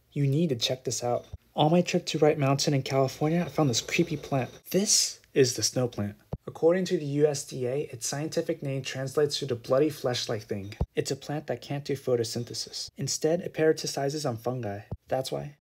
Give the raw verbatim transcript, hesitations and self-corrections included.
You need to check this out. On my trip to Wright Mountain in California, I found this creepy plant. This is the snow plant. According to the U S D A, its scientific name translates to the bloody flesh-like thing. It's a plant that can't do photosynthesis. Instead, it parasitizes on fungi. That's why